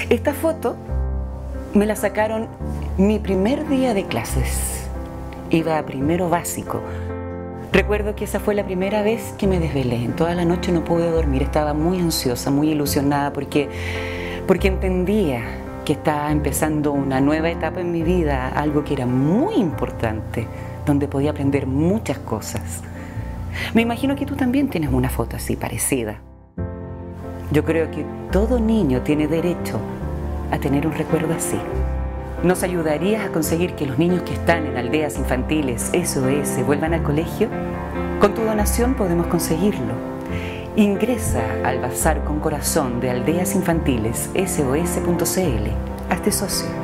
Esta foto me la sacaron mi primer día de clases. Iba a primero básico. Recuerdo que esa fue la primera vez que me desvelé. En toda la noche no pude dormir. Estaba muy ansiosa, muy ilusionada porque entendía que estaba empezando una nueva etapa en mi vida, algo que era muy importante, donde podía aprender muchas cosas. Me imagino que tú también tienes una foto así, parecida. Yo creo que todo niño tiene derecho a tener un recuerdo así. ¿Nos ayudarías a conseguir que los niños que están en aldeas infantiles SOS vuelvan al colegio? Con tu donación podemos conseguirlo. Ingresa al Bazar con Corazón de Aldeas Infantiles SOS.cl. Hazte socio.